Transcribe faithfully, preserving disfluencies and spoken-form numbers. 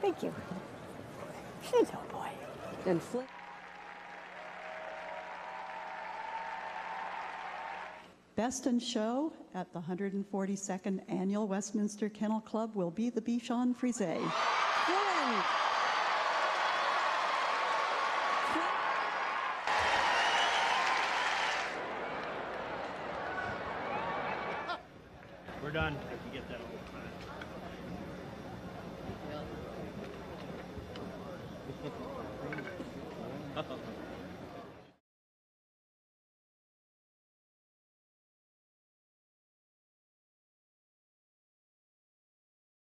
Thank you. Hello, boy. And Flynn. Best in show at the one hundred forty-second Annual Westminster Kennel Club will be the Bichon Frise. Flynn. We're done. I can get that all the time.